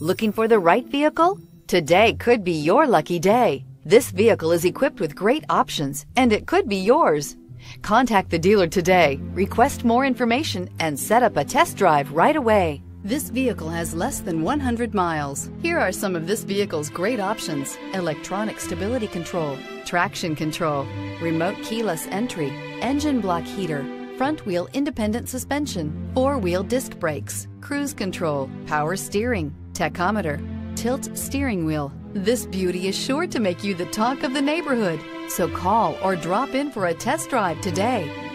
Looking for the right vehicle? Today could be your lucky day. This vehicle is equipped with great options, and it could be yours. Contact the dealer today, request more information, and set up a test drive right away. This vehicle has less than 100 miles. Here are some of this vehicle's great options: electronic stability control, traction control, remote keyless entry, engine block heater, front wheel independent suspension, 4-wheel disc brakes, cruise control, power steering, tachometer, tilt steering wheel. This beauty is sure to make you the talk of the neighborhood. So call or drop in for a test drive today.